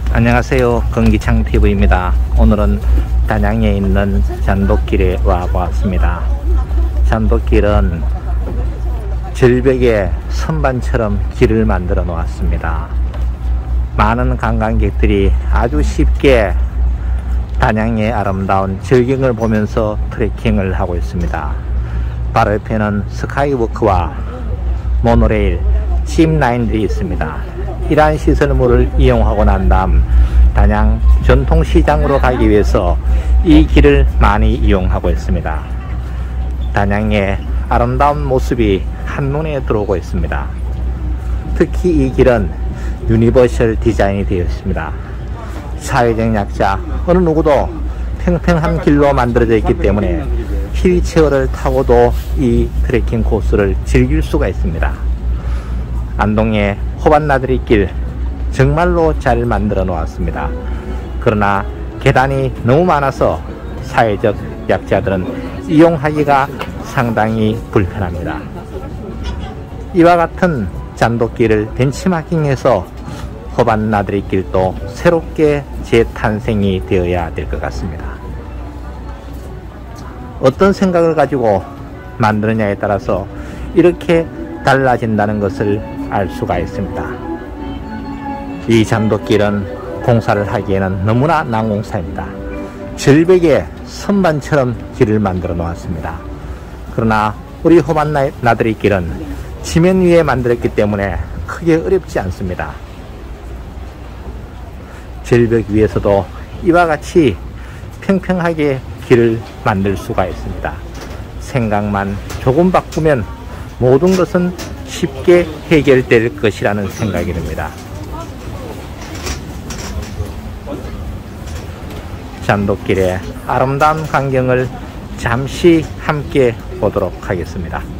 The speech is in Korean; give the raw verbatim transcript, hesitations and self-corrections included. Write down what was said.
안녕하세요, 건기창티비입니다. 오늘은 단양에 있는 잔돗길에 와보았습니다. 잔돗길은 절벽에 선반처럼 길을 만들어 놓았습니다. 많은 관광객들이 아주 쉽게 단양의 아름다운 절경을 보면서 트레킹을 하고 있습니다. 바로 옆에는 스카이워크와 모노레일, 짚라인들이 있습니다. 이러한 시설물을 이용하고 난 다음 단양 전통시장으로 가기 위해서 이 길을 많이 이용하고 있습니다. 단양의 아름다운 모습이 한눈에 들어오고 있습니다. 특히 이 길은 유니버셜 디자인이 되어 있습니다. 사회적 약자 어느 누구도 평평한 길로 만들어져 있기 때문에 휠체어를 타고도 이 트레킹 코스를 즐길 수가 있습니다. 안동의 호반나들이길 정말로 잘 만들어 놓았습니다. 그러나 계단이 너무 많아서 사회적 약자들은 이용하기가 상당히 불편합니다. 이와 같은 잔돗길을 벤치마킹해서 호반나들이길도 새롭게 재탄생이 되어야 될 것 같습니다. 어떤 생각을 가지고 만드느냐에 따라서 이렇게 달라진다는 것을 알 수가 있습니다. 이 잔돗길은 공사를 하기에는 너무나 난공사입니다. 절벽에 선반처럼 길을 만들어 놓았습니다. 그러나 우리 호반나들이 길은 지면 위에 만들었기 때문에 크게 어렵지 않습니다. 절벽 위에서도 이와 같이 평평하게 길을 만들 수가 있습니다. 생각만 조금 바꾸면 모든 것은 쉽게 해결될 것이라는 생각이 듭니다. 잔돗길의 아름다운 광경을 잠시 함께 보도록 하겠습니다.